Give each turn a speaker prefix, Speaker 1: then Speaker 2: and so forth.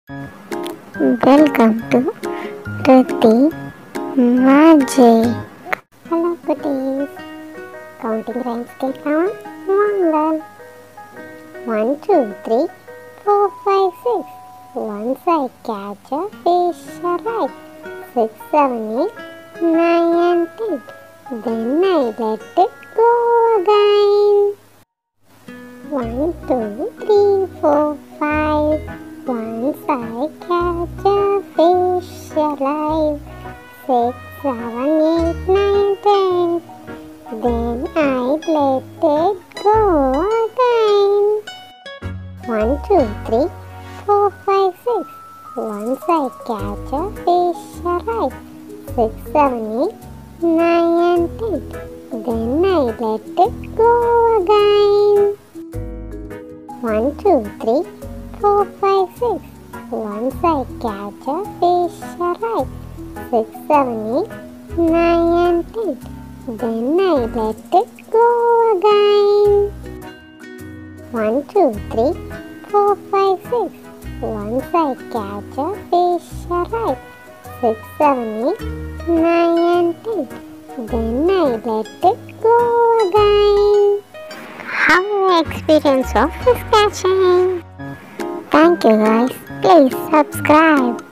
Speaker 1: Welcome to Riddhi Magic. Hello goodies. Counting rhyme scale count. Mangal. 1, 2, 3, 4, 5, 6. Once I catch a fish alive. 6, 7, 8, 9 and 10. Then I let it go again. 1, 2, 3, 4, 5. Once I catch a fish alive. 6, 7, 8, 9, 10. Then I let it go again. 1, 2, 3, 4, 5, 6. Once I catch a fish alive. 6, 7, 8, 9 and 10. Then I let it go again. 1, 2, 3, 4, 5, 6. Once I catch a fish alive. 6, 7, 8, 9 and 10. Then I let it go again. 1, 2, 3, 4, 5, 6. Once I catch a fish alive. 6, 7, 8, 9 and 10. Then I let it go again. How your experience of fish catching? Thank you guys. Please subscribe.